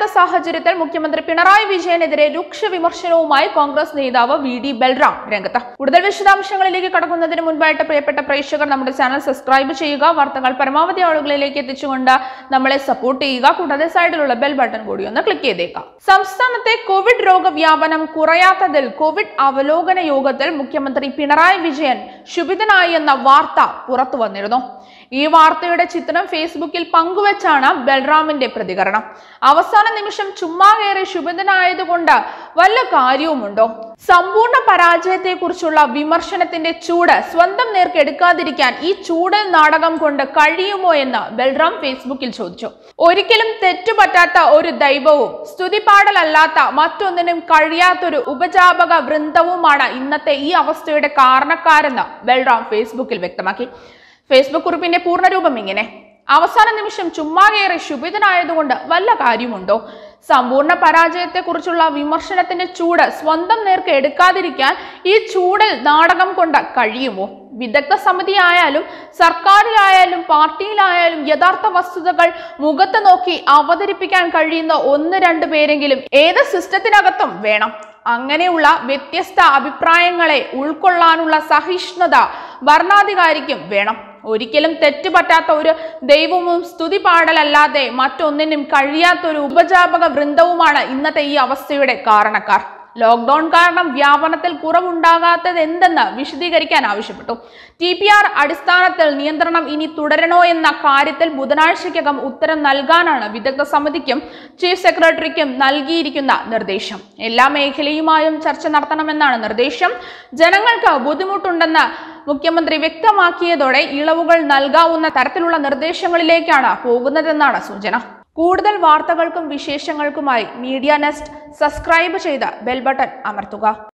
കഴിയാത്ത സാഹചര്യത്തിൽ മുഖ്യമന്ത്രി പിണറായി വിജയനെതിരെ രൂക്ഷ വിമർശനവുമായി കോൺഗ്രസ് നേതാവ് VD ബൽറാം രംഗത്ത്. കൂടുതൽ വിശദാംശങ്ങളിലേക്ക് കടക്കുന്നതിന് മുൻപായിട്ട് പ്രിയപ്പെട്ട പ്രേക്ഷകർ നമ്മുടെ ചാനൽ സബ്സ്ക്രൈബ് ചെയ്യുക. വാർത്തകൾ പരമാവധി ആളുകളിലേക്ക് എത്തിച്ചുകൊണ്ട് നമ്മളെ സപ്പോർട്ട് ചെയ്യുക. കൂടാതെ സൈഡിലുള്ള ബെൽ ബട്ടൺ കൂടി ഒന്ന് ക്ലിക്ക് ചെയ്തേക്കാം. സംസ്ഥാനത്തെ കോവിഡ് രോഗവ്യാപനം കുറയാത്തതിൽ കോവിഡ് അവലോകന യോഗത്തിൽ മുഖ്യമന്ത്രി പിണറായി വിജയൻ ക്ഷുഭിതനായി എന്ന വാർത്ത പുറത്തു വന്നിരുന്നു. ഈ വാർത്തയുടെ ചിത്രം ഫേസ്ബുക്കിൽ പങ്കുവച്ചാണ് ബൽറാമിന്റെ പ്രതികരണം. അവസാന നിമിഷം ചുമ്മാ കയറി ക്ഷുഭിതനായതുകൊണ്ട് വല്ല കാര്യവുമുണ്ടോ? സമ്പൂർണ്ണ പരാജയത്തെക്കുറിച്ചുള്ള വിമർശനത്തിന്റെ ചൂട് സ്വന്തം നേർക്ക് എടുക്കാതിരിക്കാൻ ഈ ചൂടൽ നാടകം കൊണ്ട് കഴിയുമോ എന്ന് ബൽറാം ഫേസ്ബുക്കിൽ ചോദിച്ചു. ഒരിക്കലും തെറ്റുപറ്റാത്ത ഒരു ദൈവവും സ്തുതിപാടലല്ലാത്ത മറ്റൊന്നിനും കഴിയാത്തൊരു ഉപജാപക വൃന്ദവുമാണ് ഇന്നത്തെ ഈ അവസ്ഥയുടെ കാരണക്കാരെന്ന് ബൽറാം ഫേസ്ബുക്കിൽ വ്യക്തമാക്കി. ഫേസ്ബുക്ക് കുറിപ്പിന്റെ പൂർണ്ണരൂപം ഇങ്ങനെ: അവസാന നിമിഷം ചുമ്മാ കയറി ക്ഷുഭിതനായതുകൊണ്ട് വല്ല കാര്യമുണ്ടോ? സമ്പൂർണ്ണ പരാജയത്തെക്കുറിച്ചുള്ള വിമർശനത്തിന്റെ ചൂട് സ്വന്തം നേർക്ക് എടുക്കാതിരിക്കാൻ ഈ ചൂടൽ നാടകം കൊണ്ട് കഴിയുമോ? വിദഗ്ധ സമിതിയായാലും സർക്കാരിലായാലും പാർട്ടിയിലായാലും യഥാർത്ഥ വസ്തുതകൾ മുഖത്ത് നോക്കി അവതരിപ്പിക്കാൻ കഴിയുന്ന 1-2 പേരെങ്കിലും ഏത് സിസ്റ്റത്തിനകത്തും വേണം. അങ്ങനെയുള്ള വ്യത്യസ്ത അഭിപ്രായങ്ങളെ ഉൾക്കൊള്ളാനുള്ള സഹിഷ്ണുത ഭരണാധികാരിക്കും വേണം. ഒരിക്കലും തെറ്റുപറ്റാത്ത ഒരു ദൈവവും സ്തുതി പാടലല്ലാതെ മറ്റൊന്നിനും കഴിയാത്തൊരു ഉപജാപക വൃന്ദവുമാണ് ഇന്നത്തെ ഈ അവസ്ഥയുടെ കാരണക്കാർ. ലോക്ക്ഡൌൺ കാരണം വ്യാപനത്തിൽ കുറവുണ്ടാകാത്തത് എന്തെന്ന് വിശദീകരിക്കാൻ ആവശ്യപ്പെട്ടു. TPR അടിസ്ഥാനത്തിൽ നിയന്ത്രണം ഇനി തുടരണോ എന്ന കാര്യത്തിൽ ബുധനാഴ്ചയ്ക്കകം ഉത്തരം നൽകാനാണ് വിദഗ്ധ സമിതിക്കും ചീഫ് സെക്രട്ടറിക്കും നൽകിയിരിക്കുന്ന നിർദ്ദേശം. എല്ലാ മേഖലയുമായും ചർച്ച നടത്തണമെന്നാണ് നിർദ്ദേശം. ജനങ്ങൾക്ക് ബുദ്ധിമുട്ടുണ്ടെന്ന് മുഖ്യമന്ത്രി വ്യക്തമാക്കിയതോടെ ഇളവുകൾ നൽകാവുന്ന തരത്തിലുള്ള നിർദ്ദേശങ്ങളിലേക്കാണ് പോകുന്നതെന്നാണ് സൂചന. കൂടുതൽ വാർത്തകൾക്കും വിശേഷങ്ങൾക്കുമായി മീഡിയ നെസ്റ്റ് സബ്സ്ക്രൈബ് ചെയ്ത് ബെൽ ബട്ടൺ അമർത്തുക.